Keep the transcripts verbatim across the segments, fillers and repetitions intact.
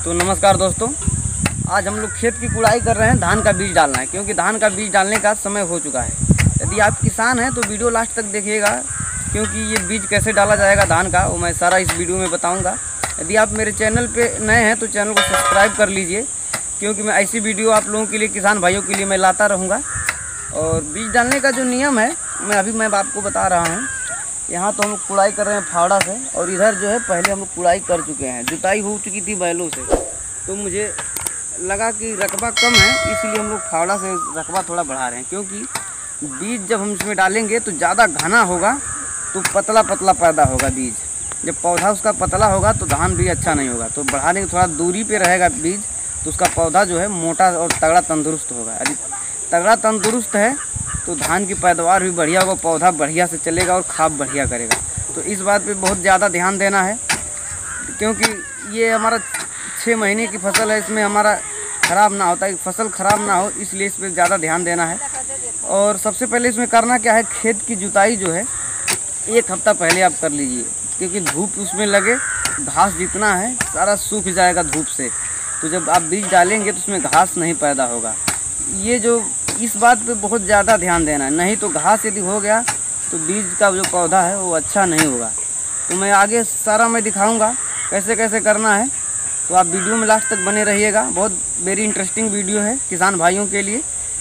तो नमस्कार दोस्तों, आज हम लोग खेत की कुड़ाई कर रहे हैं। धान का बीज डालना है क्योंकि धान का बीज डालने का समय हो चुका है। यदि आप किसान हैं तो वीडियो लास्ट तक देखिएगा, क्योंकि ये बीज कैसे डाला जाएगा धान का वो मैं सारा इस वीडियो में बताऊंगा। यदि आप मेरे चैनल पे नए हैं तो चैनल को सब्सक्राइब कर लीजिए, क्योंकि मैं ऐसी वीडियो आप लोगों के लिए, किसान भाइयों के लिए मैं लाता रहूँगा। और बीज डालने का जो नियम है मैं अभी मैं आपको बता रहा हूँ। यहाँ तो हम लोग कुड़ाई कर रहे हैं फावड़ा से, और इधर जो है पहले हम लोग कुड़ाई कर चुके हैं, जुताई हो चुकी थी बैलों से। तो मुझे लगा कि रकबा कम है, इसलिए हम लोग फावड़ा से रकबा थोड़ा बढ़ा रहे हैं। क्योंकि बीज जब हम इसमें डालेंगे तो ज़्यादा घना होगा तो पतला पतला पैदा होगा बीज। जब पौधा उसका पतला होगा तो धान भी अच्छा नहीं होगा। तो बढ़ाने की थोड़ा दूरी पे रहेगा बीज, तो उसका पौधा जो है मोटा और तगड़ा तंदुरुस्त होगा। यदि तगड़ा तंदुरुस्त है तो धान की पैदावार भी बढ़िया होगा, पौधा बढ़िया से चलेगा और खाद बढ़िया करेगा। तो इस बात पे बहुत ज़्यादा ध्यान देना है, क्योंकि ये हमारा छः महीने की फसल है, इसमें हमारा ख़राब ना होता है, फसल ख़राब ना हो, इसलिए इस पर ज़्यादा ध्यान देना है। और सबसे पहले इसमें करना क्या है, खेत की जुताई जो है एक हफ़्ता पहले आप कर लीजिए, क्योंकि धूप उसमें लगे, घास जितना है सारा सूख जाएगा धूप से। तो जब आप बीज डालेंगे तो उसमें घास नहीं पैदा होगा। ये जो इस बात पे बहुत ज़्यादा ध्यान देना है, नहीं तो घास यदि हो गया तो बीज का जो पौधा है वो अच्छा नहीं होगा। तो मैं आगे सारा मैं दिखाऊंगा कैसे कैसे करना है, तो आप वीडियो में लास्ट तक बने रहिएगा। बहुत वेरी इंटरेस्टिंग वीडियो है किसान भाइयों के लिए।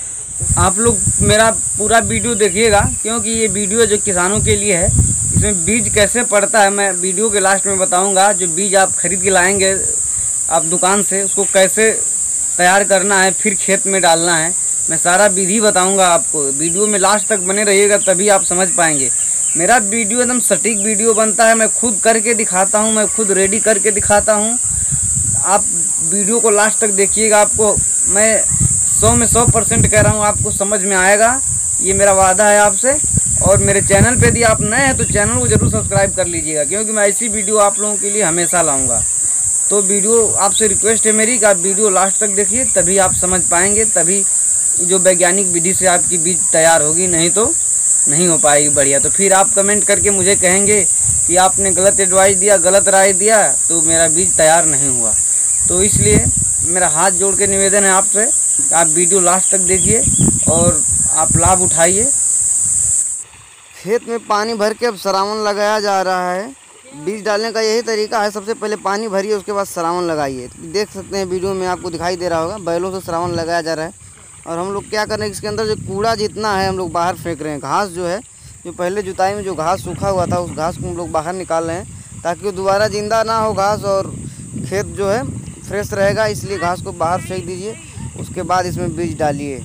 आप लोग मेरा पूरा वीडियो देखिएगा, क्योंकि ये वीडियो जो किसानों के लिए है। इसमें बीज कैसे पड़ता है मैं वीडियो के लास्ट में बताऊँगा। जो बीज आप खरीद के लाएँगे आप दुकान से, उसको कैसे तैयार करना है, फिर खेत में डालना है, मैं सारा विधि बताऊंगा आपको। वीडियो में लास्ट तक बने रहिएगा, तभी आप समझ पाएंगे। मेरा वीडियो एकदम सटीक वीडियो बनता है, मैं खुद करके दिखाता हूं, मैं खुद रेडी करके दिखाता हूं। आप वीडियो को लास्ट तक देखिएगा, आपको मैं सौ में सौ परसेंट कह रहा हूं, आपको समझ में आएगा, ये मेरा वादा है आपसे। और मेरे चैनल पर यदि आप नए हैं तो चैनल को ज़रूर सब्सक्राइब कर लीजिएगा, क्योंकि मैं ऐसी वीडियो आप लोगों के लिए हमेशा लाऊँगा। तो वीडियो आपसे रिक्वेस्ट है मेरी कि आप वीडियो लास्ट तक देखिए, तभी आप समझ पाएंगे, तभी जो वैज्ञानिक विधि से आपकी बीज तैयार होगी, नहीं तो नहीं हो पाएगी बढ़िया। तो फिर आप कमेंट करके मुझे कहेंगे कि आपने गलत एडवाइस दिया, गलत राय दिया, तो मेरा बीज तैयार नहीं हुआ। तो इसलिए मेरा हाथ जोड़ के निवेदन है आपसे, आप वीडियो लास्ट तक देखिए और आप लाभ उठाइए। खेत में पानी भर के अब सरावन लगाया जा रहा है। बीज डालने का यही तरीका है, सबसे पहले पानी भरिए, उसके बाद सरावन लगाइए। देख सकते हैं वीडियो में, आपको दिखाई दे रहा होगा, बैलों से सरावन लगाया जा रहा है। और हम लोग क्या कर रहे हैं, इसके अंदर जो कूड़ा जितना है हम लोग बाहर फेंक रहे हैं। घास जो है, जो पहले जुताई में जो घास सूखा हुआ था, उस घास को हम लोग बाहर निकाल रहे हैं, ताकि वो दोबारा ज़िंदा ना हो घास, और खेत जो है फ्रेश रहेगा। इसलिए घास को बाहर फेंक दीजिए, उसके बाद इसमें बीज डालिए।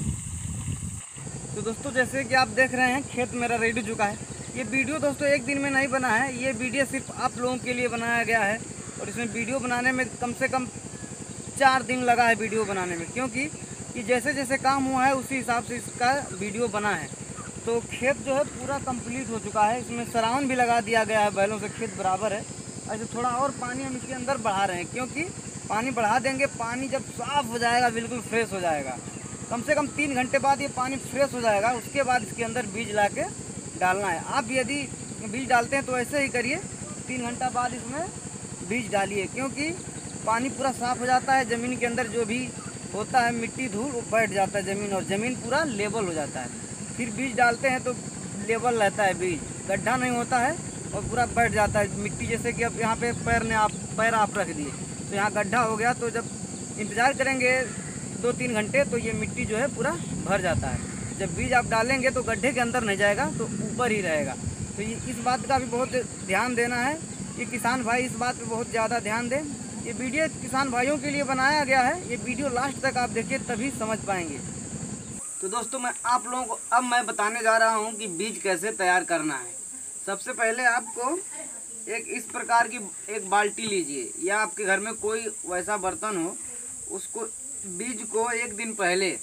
तो दोस्तों, जैसे कि आप देख रहे हैं, खेत मेरा रेडी चुका है। ये वीडियो दोस्तों एक दिन में नहीं बना है, ये वीडियो सिर्फ आप लोगों के लिए बनाया गया है। और इसमें वीडियो बनाने में कम से कम चार दिन लगा है वीडियो बनाने में, क्योंकि कि जैसे जैसे काम हुआ है उसी हिसाब से इसका वीडियो बना है। तो खेत जो है पूरा कंप्लीट हो चुका है, इसमें सरावन भी लगा दिया गया है, बैलों से खेत बराबर है। ऐसे थोड़ा और पानी हम इसके अंदर बढ़ा रहे हैं, क्योंकि पानी बढ़ा देंगे, पानी जब साफ़ हो जाएगा, बिल्कुल फ्रेश हो जाएगा, कम से कम तीन घंटे बाद ये पानी फ्रेश हो जाएगा, उसके बाद इसके अंदर बीज ला के डालना है। आप यदि बीज डालते हैं तो ऐसे ही करिए, तीन घंटा बाद इसमें बीज डालिए, क्योंकि पानी पूरा साफ़ हो जाता है, ज़मीन के अंदर जो भी होता है मिट्टी धूल वो बैठ जाता है ज़मीन, और ज़मीन पूरा लेवल हो जाता है। फिर बीज डालते हैं तो लेवल रहता है बीज, गड्ढा नहीं होता है और पूरा बैठ जाता है मिट्टी। जैसे कि अब यहाँ पे पैर ने आप पैर आप रख दिए तो यहाँ गड्ढा हो गया, तो जब इंतज़ार करेंगे दो तीन घंटे तो ये मिट्टी जो है पूरा भर जाता है। जब बीज आप डालेंगे तो गड्ढे के अंदर नहीं जाएगा, तो ऊपर ही रहेगा। तो ये इस बात का भी बहुत ध्यान देना है, ये किसान भाई इस बात पे बहुत ज़्यादा ध्यान दें। ये वीडियो किसान भाइयों के लिए बनाया गया है, ये वीडियो लास्ट तक आप देखिए, तभी समझ पाएंगे। तो दोस्तों, मैं आप लोगों को अब मैं बताने जा रहा हूँ कि बीज कैसे तैयार करना है। सबसे पहले आपको एक इस प्रकार की एक बाल्टी लीजिए, या आपके घर में कोई वैसा बर्तन हो, उसको बीज को एक दिन पहले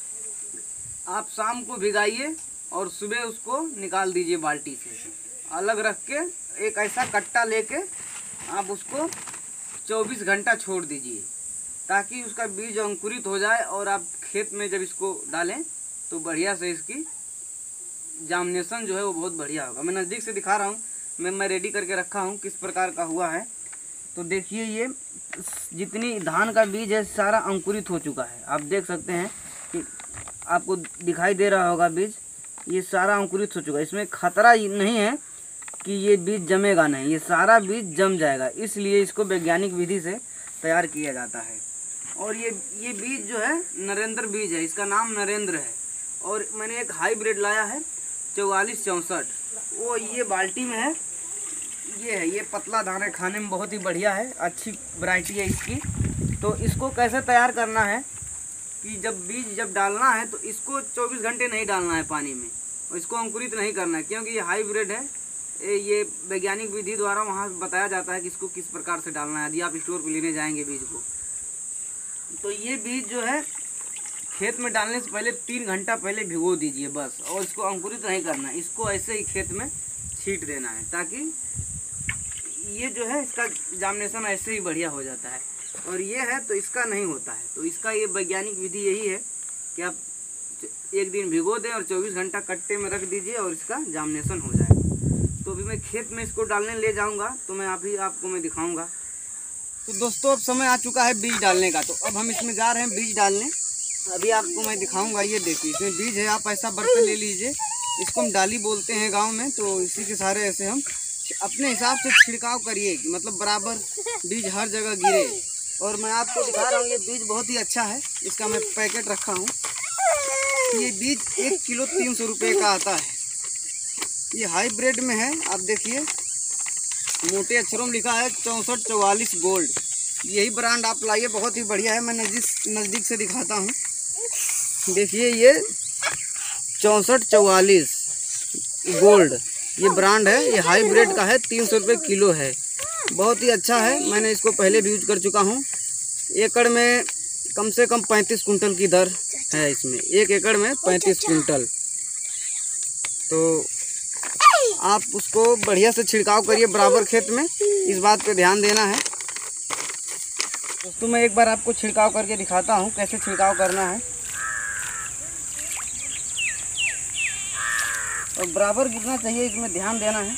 आप शाम को भिगाइए और सुबह उसको निकाल दीजिए बाल्टी से, अलग रख के एक ऐसा कट्टा लेके आप उसको चौबीस घंटा छोड़ दीजिए, ताकि उसका बीज अंकुरित हो जाए और आप खेत में जब इसको डालें तो बढ़िया से इसकी जामनेशन जो है वो बहुत बढ़िया होगा। मैं नज़दीक से दिखा रहा हूँ, मैं मैं रेडी करके रखा हूँ किस प्रकार का हुआ है। तो देखिए ये जितनी धान का बीज है सारा अंकुरित हो चुका है। आप देख सकते हैं कि आपको दिखाई दे रहा होगा बीज, ये सारा अंकुरित हो चुका है। इसमें खतरा नहीं है कि ये बीज जमेगा नहीं, ये सारा बीज जम जाएगा। इसलिए इसको वैज्ञानिक विधि से तैयार किया जाता है। और ये ये बीज जो है नरेंद्र बीज है, इसका नाम नरेंद्र है। और मैंने एक हाईब्रिड लाया है चौवालीस चौंसठ, वो ये बाल्टी में है। ये है, ये पतला धान है, खाने में बहुत ही बढ़िया है, अच्छी वैरायटी है इसकी। तो इसको कैसे तैयार करना है कि जब बीज जब डालना है तो इसको चौबीस घंटे नहीं डालना है पानी में, और इसको अंकुरित नहीं करना है, क्योंकि ये हाईब्रिड है। ये वैज्ञानिक विधि द्वारा वहाँ बताया जाता है कि इसको किस प्रकार से डालना है यदि आप स्टोर पर लेने जाएंगे बीज को। तो ये बीज जो है खेत में डालने से पहले तीन घंटा पहले भिगो दीजिए बस, और इसको अंकुरित नहीं करना है, इसको ऐसे ही खेत में छींट देना है, ताकि ये जो है इसका जार्मिनेशन ऐसे ही बढ़िया हो जाता है। और ये है तो इसका नहीं होता है। तो इसका ये वैज्ञानिक विधि यही है कि आप एक दिन भिगो दें और चौबीस घंटा कट्टे में रख दीजिए और इसका जार्मिनेशन हो जाएगा। तो अभी मैं खेत में इसको डालने ले जाऊंगा, तो मैं अभी आपको मैं दिखाऊंगा। तो दोस्तों अब समय आ चुका है बीज डालने का, तो अब हम इसमें जा रहे हैं बीज डालने। अभी आपको मैं दिखाऊंगा। ये देखिए इसमें बीज है, आप ऐसा बर्तन ले लीजिए, इसको हम डाली बोलते हैं गाँव में। तो इसी के सहारे ऐसे हम अपने हिसाब से छिड़काव करिए, मतलब बराबर बीज हर जगह गिरे। और मैं आपको दिखा रहा हूँ ये बीज बहुत ही अच्छा है, इसका मैं पैकेट रखा हूँ। ये बीज एक किलो तीन सौ रुपये का आता है। ये हाईब्रिड में है, आप देखिए मोटे अक्षरों में लिखा है चौंसठ चौवालीस गोल्ड। यही ब्रांड आप लाइए, बहुत ही बढ़िया है। मैं नज़दीक नज़दीक से दिखाता हूँ। देखिए ये चौंसठ चौवालीस गोल्ड ये ब्रांड है, ये हाईब्रिड का है, तीन सौ रुपये किलो है। बहुत ही अच्छा है, मैंने इसको पहले भी यूज कर चुका हूँ। एकड़ में कम से कम पैंतीस कुंटल की दर है इसमें, एक एकड़ में पैंतीस कुंटल। तो आप उसको बढ़िया से छिड़काव करिए बराबर खेत में, इस बात पे ध्यान देना है। दोस्तों मैं एक बार आपको छिड़काव करके दिखाता हूँ कैसे छिड़काव करना है। और बराबर गिरना चाहिए, इसमें ध्यान देना है।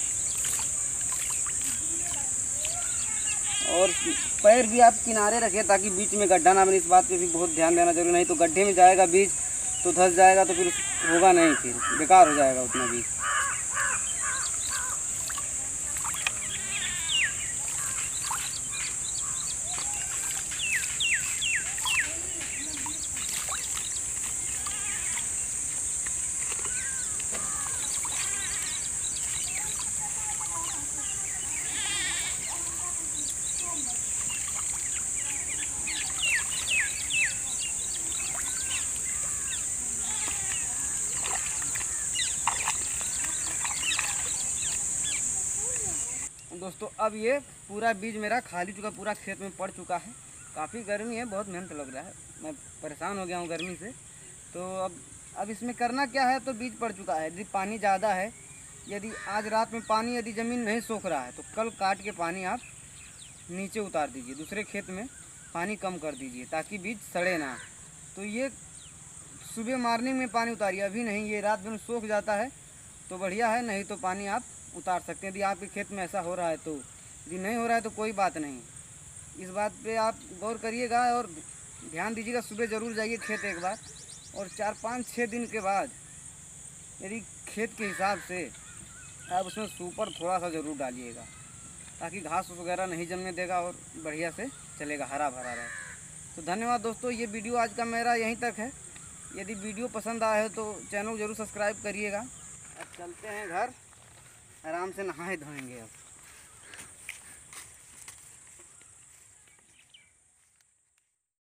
और पैर भी आप किनारे रखें ताकि बीच में गड्ढा ना बने, इस बात पे भी बहुत ध्यान देना जरूरी। नहीं तो गड्ढे में जाएगा बीज तो धंस जाएगा, तो फिर होगा नहीं, फिर बेकार हो जाएगा उतना बीज। दोस्तों अब ये पूरा बीज मेरा खाली चुका, पूरा खेत में पड़ चुका है। काफ़ी गर्मी है, बहुत मेहनत लग रहा है, मैं परेशान हो गया हूँ गर्मी से। तो अब अब इसमें करना क्या है, तो बीज पड़ चुका है। यदि पानी ज़्यादा है, यदि आज रात में पानी यदि ज़मीन नहीं सूख रहा है, तो कल काट के पानी आप नीचे उतार दीजिए, दूसरे खेत में पानी कम कर दीजिए ताकि बीज सड़े ना। तो ये सुबह मॉर्निंग में पानी उतारिए, अभी नहीं। ये रात में सूख जाता है तो बढ़िया है, नहीं तो पानी आप उतार सकते हैं यदि आपके खेत में ऐसा हो रहा है। तो यदि नहीं हो रहा है तो कोई बात नहीं, इस बात पे आप गौर करिएगा और ध्यान दीजिएगा। सुबह ज़रूर जाइए खेत एक बार, और चार पाँच छः दिन के बाद यदि खेत के हिसाब से आप उसमें सुपर थोड़ा सा ज़रूर डालिएगा, ताकि घास वगैरह नहीं जमने देगा और बढ़िया से चलेगा, हरा भरा रहे। तो धन्यवाद दोस्तों, ये वीडियो आज का मेरा यहीं तक है। यदि वीडियो पसंद आया है तो चैनल ज़रूर सब्सक्राइब करिएगा। अब चलते हैं घर, आराम से नहाए धोएंगे अब।